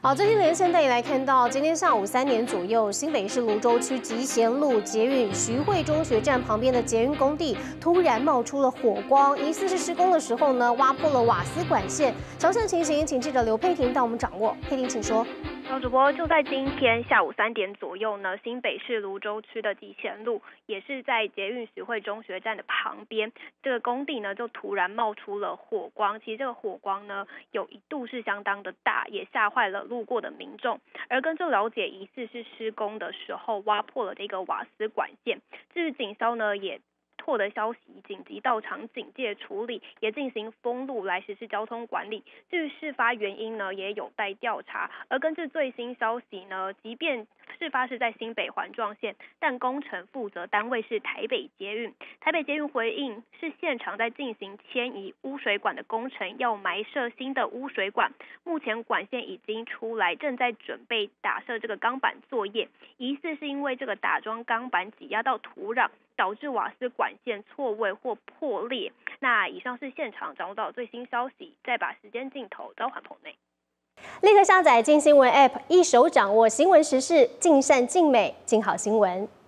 好，最近连线带你来看到，今天下午3点左右，新北市芦洲区集贤路捷运徐汇中学站旁边的捷运工地突然冒出了火光，疑似是施工的时候呢挖破了瓦斯管线。详细情形，请记者刘佩婷带我们掌握。佩婷，请说。 主播，就在今天下午3点左右呢，新北市芦洲区的集贤路，也是在捷运徐汇中学站的旁边，这个工地呢就突然冒出了火光。其实这个火光呢，有一度是相当的大，也吓坏了路过的民众。而根据了解，疑似是施工的时候挖破了这个瓦斯管线。至于警消呢，也获得消息，紧急到场警戒处理，也进行封路来实施交通管理。至于事发原因呢，也有待调查。而根据最新消息呢，即便事发是在新北环状线，但工程负责单位是台北捷运。台北捷运回应是现场在进行迁移污水管的工程，要埋设新的污水管。目前管线已经出来，正在准备打设这个钢板作业。疑似是因为这个打桩钢板挤压到土壤，导致瓦斯管线错位或破裂。那以上是现场掌握到最新消息，再把时间镜头召唤棚内。 立刻下载镜新闻 App， 一手掌握新闻时事，尽善尽美，尽好新闻。